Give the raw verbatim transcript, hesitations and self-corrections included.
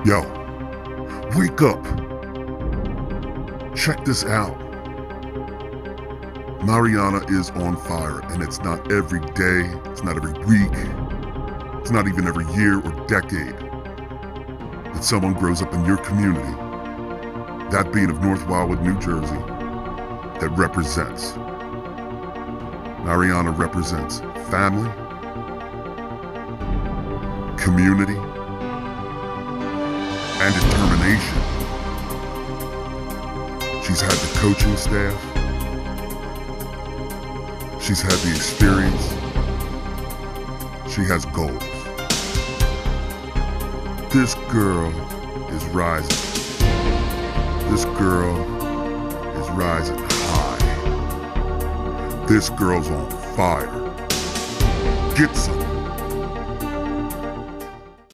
Yo, wake up. Check this out. Mariana is on fire, and it's not every day, it's not every week, it's not even every year or decade that someone grows up in your community, that being of North Wildwood, New Jersey, that represents. Mariana represents family, community, and determination. She's had the coaching staff. She's had the experience. She has goals. This girl is rising. This girl is rising high. This girl's on fire. Get some.